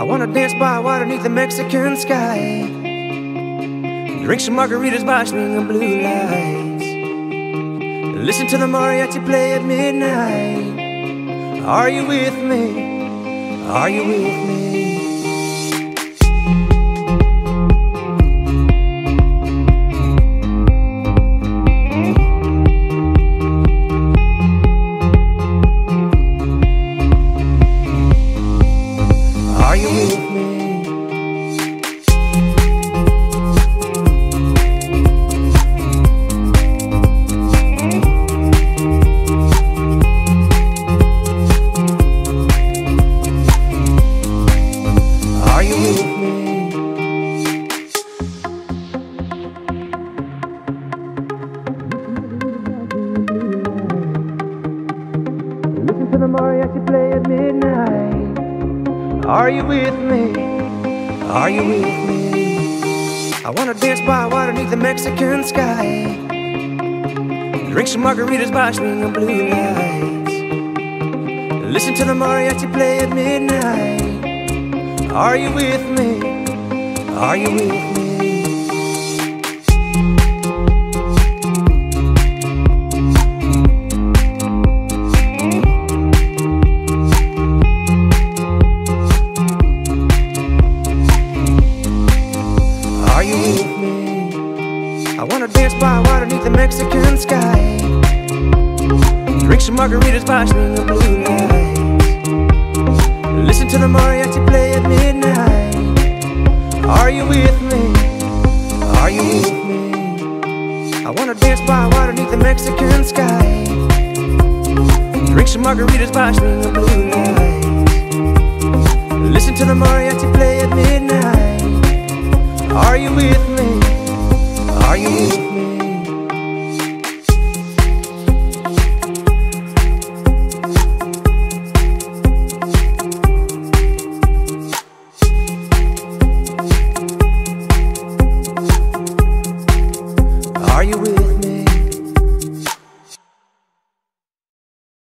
wanna dance by water beneath the Mexican sky, drink some margaritas by swinging blue lights, listen to the mariachi play at midnight. Are you with me? Are you with me? Are you with me? Are you with me? Listen to the mariachi play at midnight. Are you with me? Are you with me? I wanna dance by water beneath the Mexican sky, drink some margaritas by swinging blue lights, listen to the mariachi play at midnight. Are you with me? Are you with me? Are you with me? I wanna dance by water beneath the Mexican sky, drink some margaritas by swinging blue lights, listen to the mariachi play at midnight. Are you with me? Are you with me? I wanna dance by water beneath the Mexican sky, drink some margaritas by swinging blue lights, listen to the mariachi play at midnight. Are you with me?